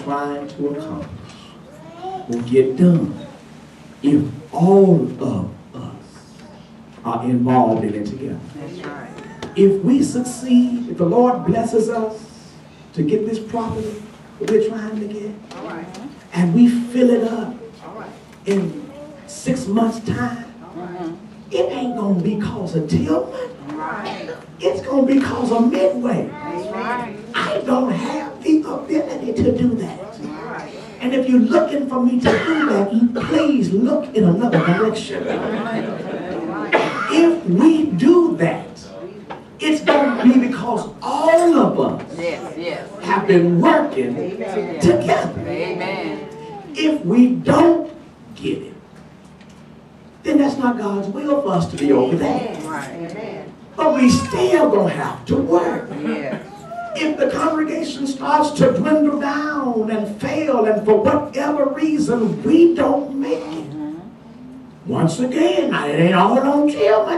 trying to accomplish will get done if all of us are involved in it together. That's right. If we succeed, if the Lord blesses us to get this property that we're trying to get, All right. and we fill it up All right. in 6 months' time, it ain't going to be cause of Tillman. Right. It's going to be cause of Midway. Right. I don't have the ability to do that. Right. And if you're looking for me to do that, please look in another direction. If we do that, it's going to be because all of us Yes. have been working together. Amen. If we don't get it, then that's not God's will for us to be over there. Right. But we still going to have to work. Yes. If the congregation starts to dwindle down and fail, and for whatever reason we don't make it, once again, now it ain't all on Tillman.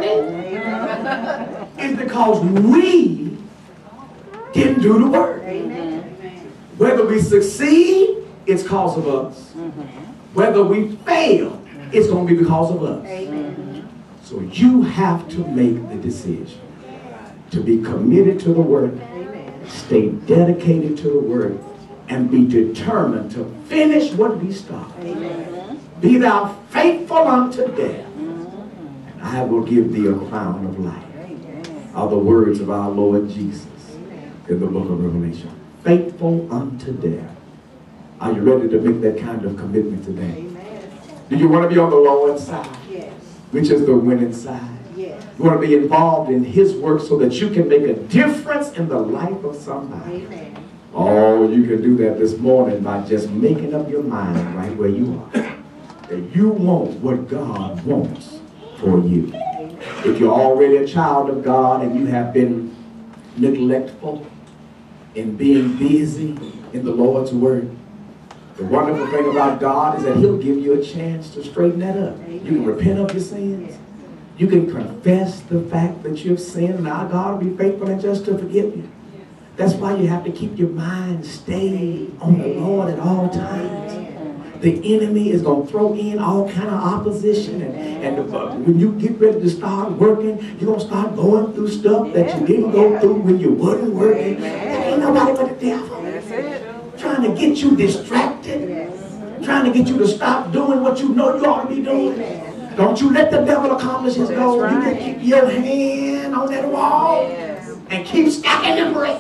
It's because we didn't do the work. Whether we succeed, it's because of us. Whether we fail, it's going to be because of us. So you have to make the decision to be committed to the work, stay dedicated to the work, and be determined to finish what we started. Be thou faithful unto death, and I will give thee a crown of life. Are the words of our Lord Jesus in the book of Revelation. Faithful unto death. Are you ready to make that kind of commitment today? Do you want to be on the Lord's side? Yes. Which is the winning side? Yes. You want to be involved in His work so that you can make a difference in the life of somebody. Amen. Oh, you can do that this morning by just making up your mind right where you are. That you want what God wants for you. If you're already a child of God and you have been neglectful in being busy in the Lord's word, the wonderful thing about God is that He'll give you a chance to straighten that up. You can repent of your sins. You can confess the fact that you've sinned, and our God will be faithful and just to forgive you. That's why you have to keep your mind stayed on the Lord at all times. The enemy is going to throw in all kind of opposition, and when you get ready to start working, you're going to start going through stuff that you didn't go through when you wasn't working. That ain't nobody but the devil. That's it. Trying to get you distracted, trying to get you to stop doing what you know you ought to be doing. Don't you let the devil accomplish his goal. You can keep your hand on that wall and keep stacking them bricks.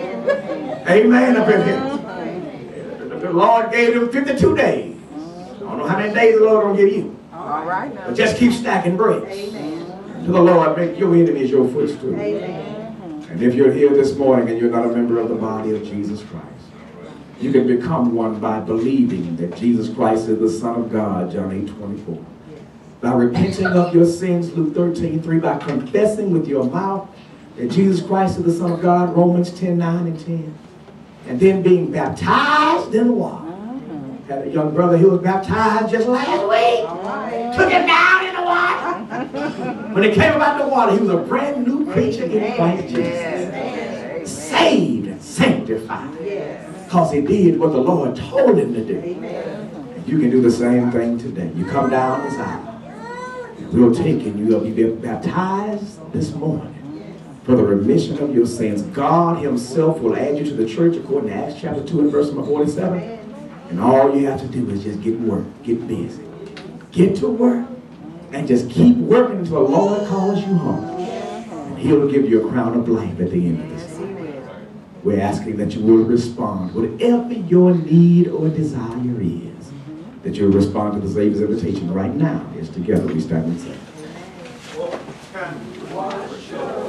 Amen. Up in here. The Lord gave him 52 days. I don't know how many days the Lord going to give you. All right now. But just keep stacking bricks. To the Lord, make your enemies your footstool. And if you're here this morning and you're not a member of the body of Jesus Christ, you can become one by believing that Jesus Christ is the Son of God, John 8:24. By repenting of your sins, Luke 13:3. By confessing with your mouth that Jesus Christ is the Son of God, Romans 10:9 and 10. And then being baptized in the water. Had a young brother who was baptized just last week. Took him down in the water. When he came up out the water, he was a brand new creature in Christ Jesus. Saved and sanctified. Because he did what the Lord told him to do. And you can do the same thing today. You come down this aisle. We'll take and you'll be baptized this morning for the remission of your sins. God Himself will add you to the church according to Acts chapter 2 and verse number 47. And all you have to do is just get work, get busy. Get to work and just keep working until the Lord calls you home. And He'll give you a crown of life at the end of this life. We're asking that you will respond, whatever your need or desire is, that you'll respond to the Savior's invitation right now as together we stand and sing.